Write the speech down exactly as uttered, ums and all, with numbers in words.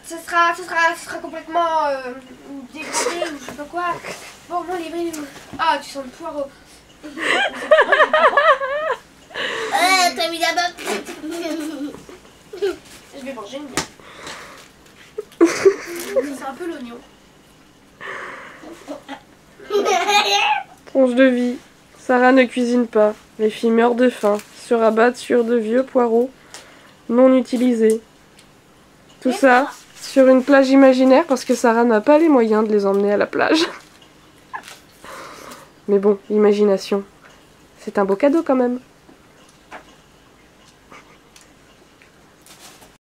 ça sera, ça sera, ça sera complètement euh, dégradé ou je sais pas quoi. Bon, mon livre, il est où? Ah, tu sens le poireau. Ah, t'as mis la botte. Je vais manger une bière. C'est un peu l'oignon. Tranche de vie. Sarah ne cuisine pas. Les filles meurent de faim. Se rabattent sur de vieux poireaux non utilisés. Tout ça sur une plage imaginaire parce que Sarah n'a pas les moyens de les emmener à la plage. Mais bon, l'imagination, c'est un beau cadeau quand même.